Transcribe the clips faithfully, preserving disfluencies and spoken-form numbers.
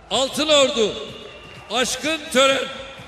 Altınordu Aşkın Tören.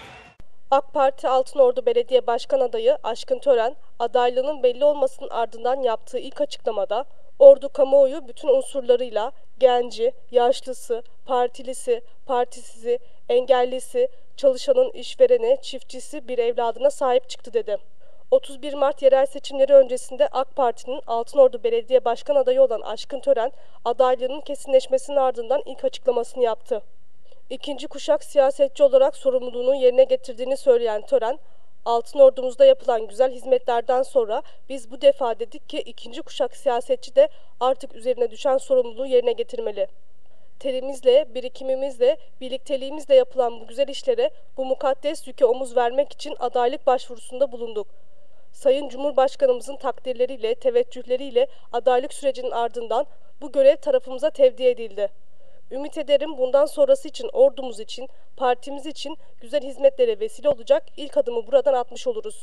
AK Parti Altınordu Belediye Başkan Adayı Aşkın Tören, adaylığının belli olmasının ardından yaptığı ilk açıklamada, Ordu kamuoyu bütün unsurlarıyla genci, yaşlısı, partilisi, partisizi, engellisi, çalışanın işvereni, çiftçisi bir evladına sahip çıktı dedi. otuz bir Mart yerel seçimleri öncesinde AK Parti'nin Altınordu Belediye Başkan Adayı olan Aşkın Tören, adaylığının kesinleşmesinin ardından ilk açıklamasını yaptı. İkinci kuşak siyasetçi olarak sorumluluğunu yerine getirdiğini söyleyen Tören, Altınordumuzda yapılan güzel hizmetlerden sonra biz bu defa dedik ki ikinci kuşak siyasetçi de artık üzerine düşen sorumluluğu yerine getirmeli. Terimizle, birikimimizle, birlikteliğimizle yapılan bu güzel işlere, bu mukaddes yüke omuz vermek için adaylık başvurusunda bulunduk. Sayın Cumhurbaşkanımızın takdirleriyle, teveccühleriyle adaylık sürecinin ardından bu görev tarafımıza tevdi edildi. Ümit ederim bundan sonrası için, ordumuz için, partimiz için güzel hizmetlere vesile olacak ilk adımı buradan atmış oluruz.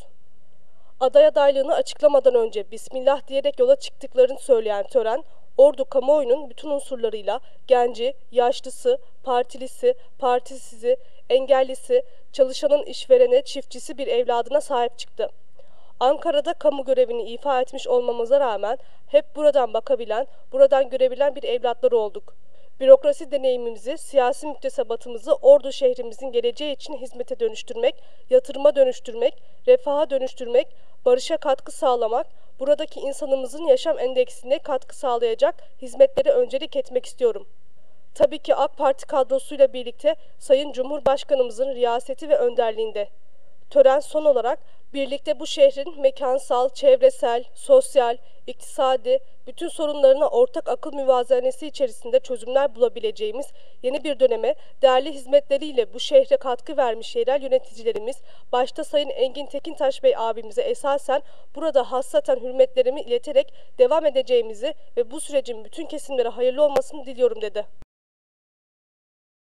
Aday adaylığını açıklamadan önce Bismillah diyerek yola çıktıklarını söyleyen Tören, Ordu kamuoyunun bütün unsurlarıyla genci, yaşlısı, partilisi, partisizi, engellisi, çalışanın işverene, çiftçisi bir evladına sahip çıktı. Ankara'da kamu görevini ifa etmiş olmamıza rağmen hep buradan bakabilen, buradan görebilen bir evlatları olduk. Bürokrasi deneyimimizi, siyasi müktesebatımızı Ordu şehrimizin geleceği için hizmete dönüştürmek, yatırıma dönüştürmek, refaha dönüştürmek, barışa katkı sağlamak, buradaki insanımızın yaşam endeksine katkı sağlayacak hizmetlere öncelik etmek istiyorum. Tabii ki AK Parti kadrosuyla birlikte Sayın Cumhurbaşkanımızın riyaseti ve önderliğinde. Tören son olarak birlikte bu şehrin mekansal, çevresel, sosyal, iktisadi, bütün sorunlarına ortak akıl müvazenesi içerisinde çözümler bulabileceğimiz yeni bir döneme değerli hizmetleriyle bu şehre katkı vermiş yerel yöneticilerimiz, başta Sayın Engin Tekintaş Bey abimize esasen burada hassaten hürmetlerimi ileterek devam edeceğimizi ve bu sürecin bütün kesimlere hayırlı olmasını diliyorum dedi.